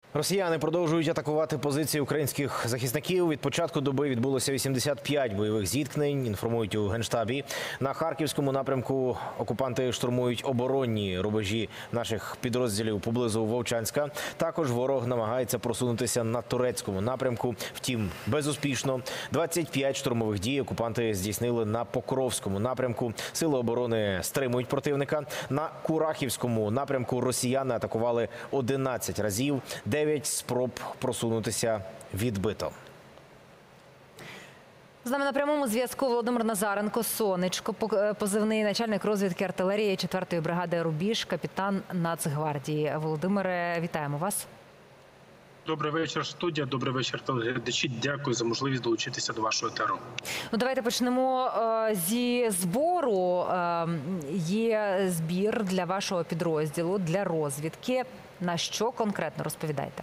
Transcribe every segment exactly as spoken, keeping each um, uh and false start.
Росіяни продовжують атакувати позиції українських захисників. Від початку доби відбулося вісімдесят п'ять бойових зіткнень, інформують у Генштабі. На Харківському напрямку окупанти штурмують оборонні рубежі наших підрозділів поблизу Вовчанська. Також ворог намагається просунутися на турецькому напрямку, втім безуспішно. двадцять п'ять штурмових дій окупанти здійснили на Покровському напрямку. Сили оборони стримують противника. На Курахівському напрямку росіяни атакували одинадцять разів. Дев'ять спроб просунутися відбито. З нами на прямому зв'язку Володимир Назаренко, Сонечко, позивний начальник розвідки артилерії четвертої бригади «Рубіж», капітан Нацгвардії. Володимире, вітаємо вас. Добрий вечір, студія. Добрий вечір, телеглядачі. Дякую за можливість долучитися до вашого етеру. Ну, давайте почнемо зі збору. Є збір для вашого підрозділу, для розвідки. На що конкретно, розповідайте?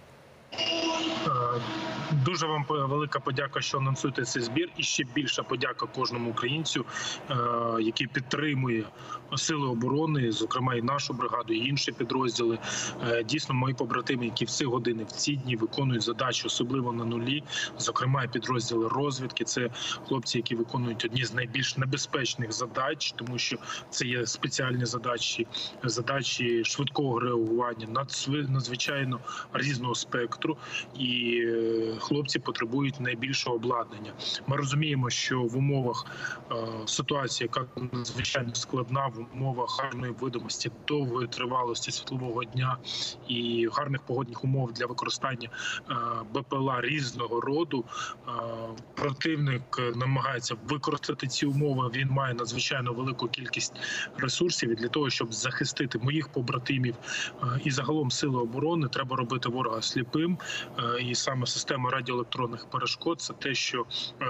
Дуже вам велика подяка, що анонсуєте цей збір. І ще більша подяка кожному українцю, який підтримує сили оборони, зокрема і нашу бригаду, і інші підрозділи. Дійсно, мої побратими, які в ці години, в ці дні виконують задачі, особливо на нулі, зокрема і підрозділи розвідки. Це хлопці, які виконують одні з найбільш небезпечних задач, тому що це є спеціальні задачі, задачі швидкого реагування, надзвичайно різного спектру. І хлопці потребують найбільшого обладнання. Ми розуміємо, що в умовах е, ситуації, яка надзвичайно складна, в умовах гарної видимості, довгої тривалості світлового дня і гарних погодних умов для використання е, БПЛА різного роду, е, противник намагається використати ці умови. Він має надзвичайно велику кількість ресурсів, і для того, щоб захистити моїх побратимів е, і загалом сили оборони, треба робити ворога сліпим. Е, і саме система радіоелектронних перешкод – це те, що е,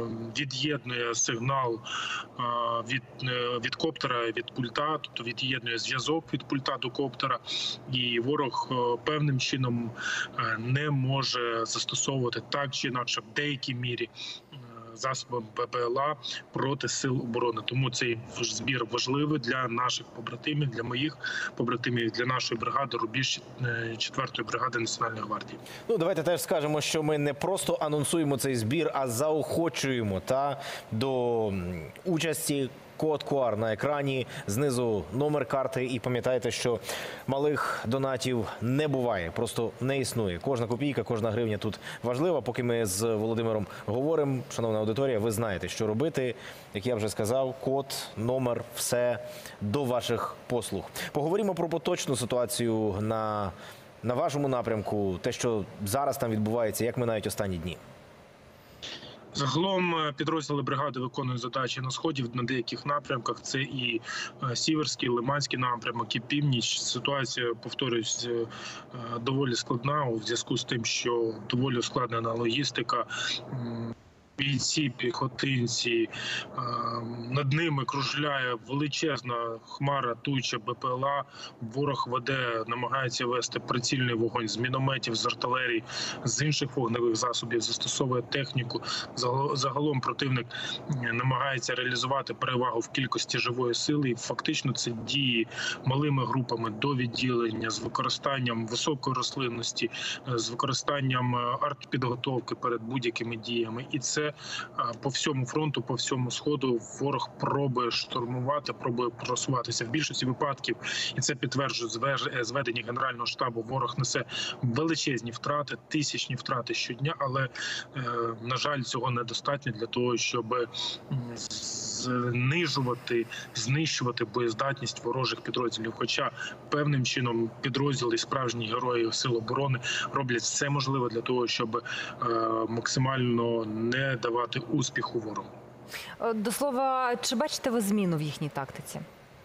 від'єднує сигнал е, від, е, від коптера, від пульта, тобто від'єднує зв'язок від пульта до коптера, і ворог е, певним чином е, не може застосовувати так чи інакше в деякій мірі засоби БПЛА проти сил оборони. Тому цей збір важливий для наших побратимів, для моїх побратимів, для нашої бригади «Рубіж» четвертої бригади Національної гвардії. Ну, давайте теж скажемо, що ми не просто анонсуємо цей збір, а заохочуємо та до участі. Код ку ар на екрані, знизу номер карти. І пам'ятайте, що малих донатів не буває, просто не існує. Кожна копійка, кожна гривня тут важлива. Поки ми з Володимиром говоримо, шановна аудиторія, ви знаєте, що робити. Як я вже сказав, код, номер, все до ваших послуг. Поговоримо про поточну ситуацію на, на вашому напрямку, те, що зараз там відбувається, як минають останні дні. Загалом підрозділи бригади виконують задачі на сході на деяких напрямках. Це і Сіверський, Лиманський напрямок, і північ. Ситуація, повторюсь, доволі складна у зв'язку з тим, що доволі ускладнена логістика. Бійці, піхотинці, над ними кружляє величезна хмара, туча БПЛА. Ворог веде, намагається вести прицільний вогонь з мінометів, з артилерії, з інших вогневих засобів, застосовує техніку. Загалом противник намагається реалізувати перевагу в кількості живої сили. І фактично це дії малими групами до відділення з використанням високої рослинності, з використанням артпідготовки перед будь-якими діями. І це по всьому фронту, по всьому сходу ворог пробує штурмувати, пробує просуватися в більшості випадків. І це підтверджує зведення Генерального штабу. Ворог несе величезні втрати, тисячні втрати щодня, але, на жаль, цього недостатньо для того, щоб знижувати, знищувати боєздатність ворожих підрозділів. Хоча певним чином підрозділи і справжні герої Сил оборони роблять все можливе для того, щоб максимально не давати успіху ворогу. До слова, чи бачите ви зміну в їхній тактиці?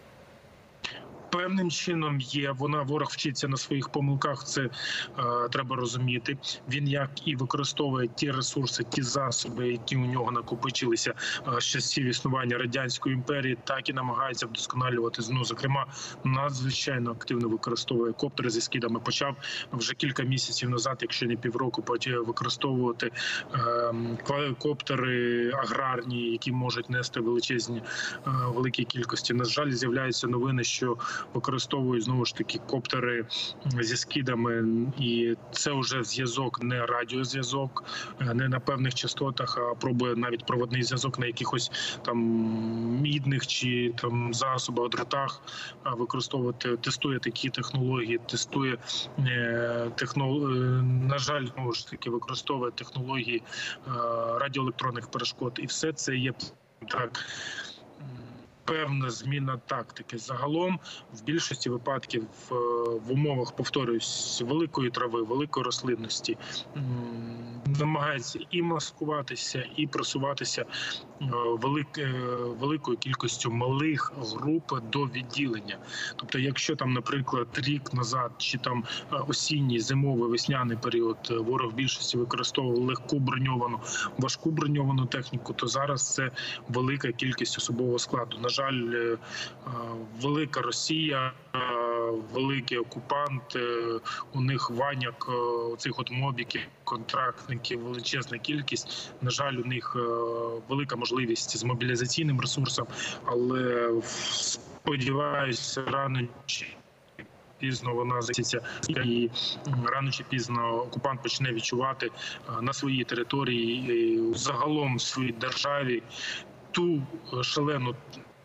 Певним чином є. Вона, ворог вчиться на своїх помилках, це е, треба розуміти. Він як і використовує ті ресурси, ті засоби, які у нього накопичилися е, з часів існування Радянської імперії, так і намагається вдосконалювати. Ну, зокрема, надзвичайно активно використовує коптери зі скидами. Почав вже кілька місяців назад, якщо не півроку, почав використовувати е, коптери аграрні, які можуть нести величезні, е, великі кількості. На жаль, з'являються новини, що використовують знову ж таки коптери зі скидами, і це вже зв'язок не радіозв'язок, не на певних частотах, а пробує навіть проводний зв'язок на якихось там мідних чи там засобах, дротах використовувати, тестує такі технології, тестує технології, на жаль, знову ж таки використовує технології радіоелектронних перешкод, і все це є так. Певна зміна тактики. Загалом, в більшості випадків в умовах, повторюсь, великої трави, великої рослинності намагається і маскуватися, і просуватися великою кількістю малих груп до відділення. Тобто, якщо там, наприклад, рік назад чи там осінній, зимовий, весняний період ворог в більшості використовував легку броньовану, важку броньовану техніку, то зараз це велика кількість особового складу. На жаль, велика Росія, великий окупант, у них ваняк, оцих от мобіків, контрактників, величезна кількість. На жаль, у них велика можливість з мобілізаційним ресурсом, але сподіваюся, рано чи пізно вона закінчиться, і рано чи пізно окупант почне відчувати на своїй території, загалом в своїй державі, ту шалену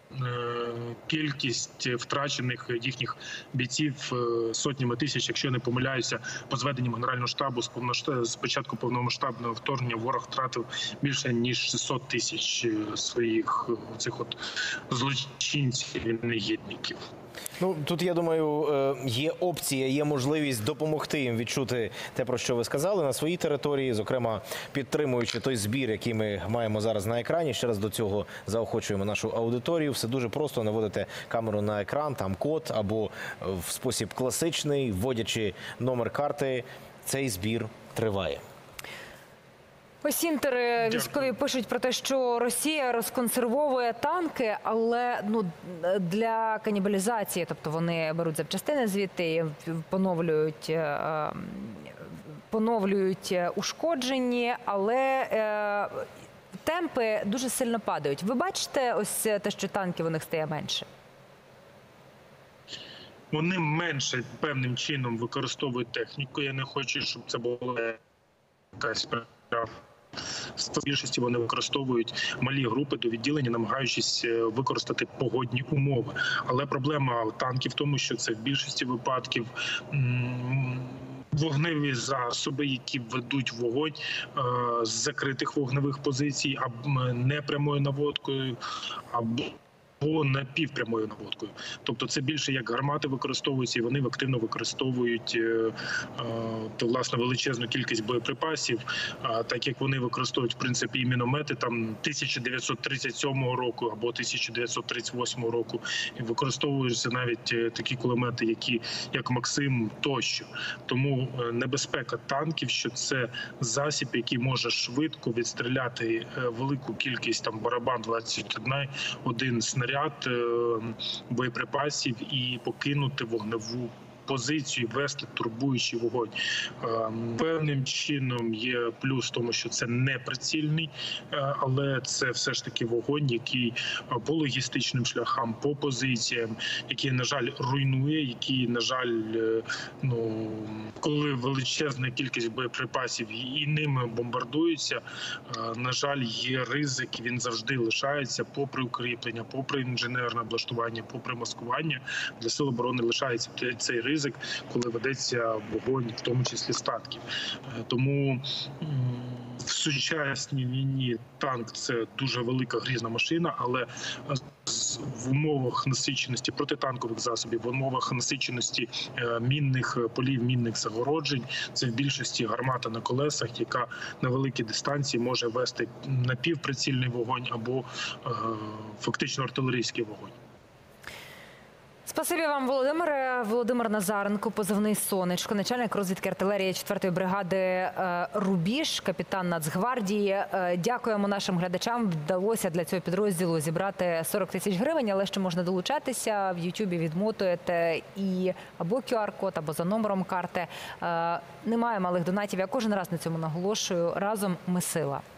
кількість втрачених їхніх бійців сотнями тисяч, якщо не помиляюся, по зведенням Генерального штабу з повноштаб... з початку повномасштабного вторгнення ворог втратив більше ніж шістсот тисяч своїх цих от злочинців і негідників. Ну, тут, я думаю, є опція, є можливість допомогти їм відчути те, про що ви сказали, на своїй території, зокрема, підтримуючи той збір, який ми маємо зараз на екрані. Ще раз до цього заохочуємо нашу аудиторію. Все дуже просто: наводите камеру на екран, там код, або в спосіб класичний, вводячи номер карти, цей збір триває. Ось інтери військові пишуть про те, що Росія розконсервовує танки, але ну для канібалізації, тобто вони беруть запчастини звідти, поновлюють, поновлюють ушкоджені, але е, темпи дуже сильно падають. Ви бачите ось те, що танків у них стає менше? Вони менше певним чином використовують техніку. Я не хочу, щоб це була якась справа. В більшості вони використовують малі групи до відділення, намагаючись використати погодні умови. Але проблема танків в тому, що це в більшості випадків вогневі засоби, які ведуть вогонь з закритих вогневих позицій, або не прямою наводкою, або або напівпрямою наводкою. Тобто це більше як гармати використовуються, і вони активно використовують е, е, власне величезну кількість боєприпасів, е, так як вони використовують в принципі і міномети там тисяча дев'ятсот тридцять сьомого року або тисяча дев'ятсот тридцять восьмого року, і використовуються навіть такі кулемети, які як Максим тощо. Тому небезпека танків, що це засіб, який може швидко відстріляти велику кількість там барабан двадцять один снаряд, ряд боєприпасів і покинути вогневу позицію, вести турбуючий вогонь. Певним чином є плюс в тому, що це не прицільний, але це все ж таки вогонь, який по логістичним шляхам, по позиціям, який, на жаль, руйнує, який, на жаль, ну, коли величезна кількість боєприпасів і ними бомбардуються, на жаль, є ризик, він завжди лишається, попри укріплення, попри інженерне облаштування, попри маскування, для сил оборони лишається цей ризик, коли ведеться вогонь, в тому числі з танків. Тому в сучасній війні танк – це дуже велика грізна машина, але в умовах насиченості протитанкових засобів, в умовах насиченості мінних полів, мінних загороджень, це в більшості гармата на колесах, яка на великій дистанції може вести напівприцільний вогонь або фактично артилерійський вогонь. Спасибі вам, Володимире. Володимир Назаренко, позивний «Сонечко», начальник розвідки артилерії четвертої бригади «Рубіж», капітан Нацгвардії. Дякуємо нашим глядачам. Вдалося для цього підрозділу зібрати сорок тисяч гривень, але ще можна долучатися. В Ютубі відмотуєте і або ку ар-код, або за номером карти. Немає малих донатів. Я кожен раз на цьому наголошую. Разом ми сила.